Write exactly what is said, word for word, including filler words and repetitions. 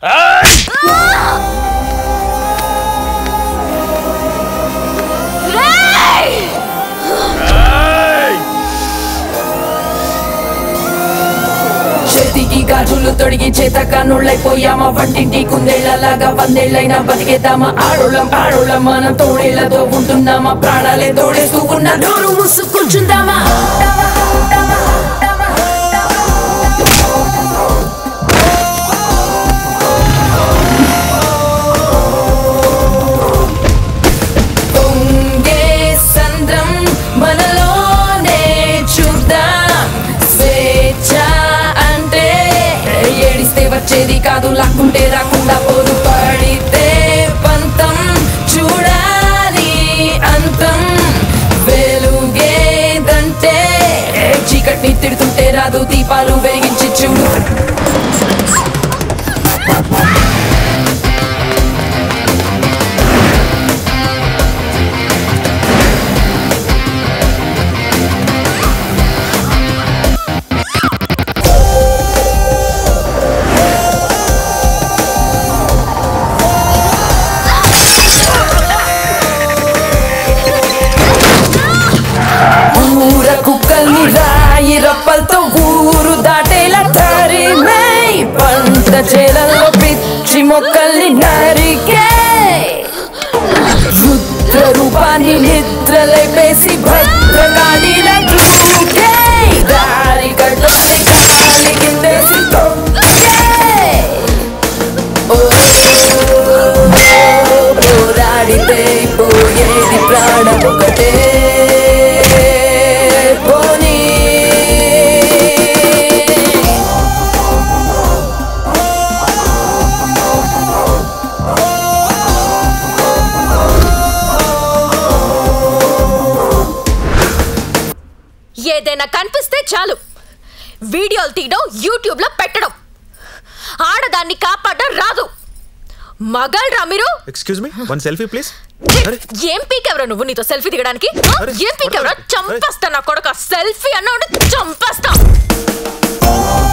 చేతికి గాజులు తొడిగి చేతక నుళ్ళైపోయామా వంటింటి కుందేళ్లలాగా వందేళ్ళైనా బతికేద్దామా ఆడోళ్ళం ఆడోళ్ళం మనం తోడేళ్లతో ఉంటున్నామా ప్రాణాలే తోడేస్తూ ఉన్న నోరు ముసుకుంటుందామా వచ్చేది కాదు లాక్కుంటే రాకుండా పోదు పడితే పంతం చూడాలి అంతం వెలుగేదంటే చీకటిని తిడుతుంటే రాదు దీపాలు వెలిగించి చూడు రప్పలతో ఊరు దాటేలా తరిమై పంట చేలలో పిచ్చి మొక్కల్ని నరికే రుద్ర రూపాన్ని నిద్రలేపేసి భద్రకాళిలా దూకే దారి కట్టొస్తే కాలి కిందేసి పోరాడితే పోయేది ప్రాణం ఒకటే ఏదైనా కనిపిస్తే చాలు వీడియోలు తీయడం యూట్యూబ్ లో పెట్టడం ఆడదాన్ని కాపాడడం రాదు మగాళ్ళరా మీరు excuse me one selfie please ఏం పీకెవరా నువ్వు నీతో సెల్ఫీ దిగడానికి ఏం పీకెవరా చంపేస్తా నా కొడుక సెల్ఫీ అన్నాడు చంపేస్తా